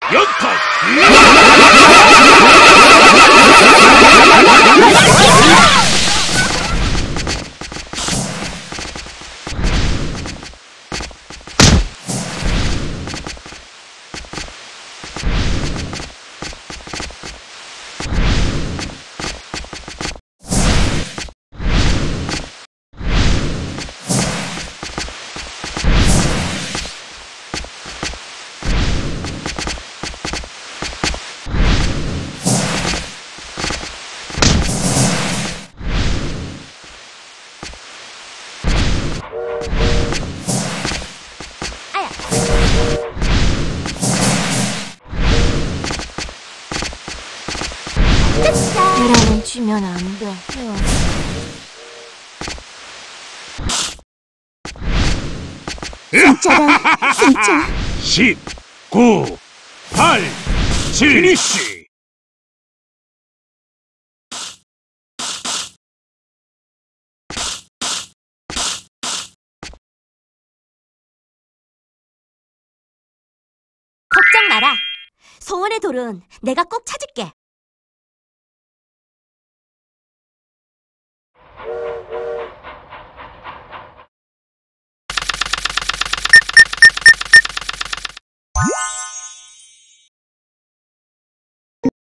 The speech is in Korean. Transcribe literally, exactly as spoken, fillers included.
연타! 계란은 쥐면 안 돼. 진짜다, 진짜. 십, 구, 팔, 칠, 피니쉬! 걱정 마라. 소원의 돌은 내가 꼭 찾을게.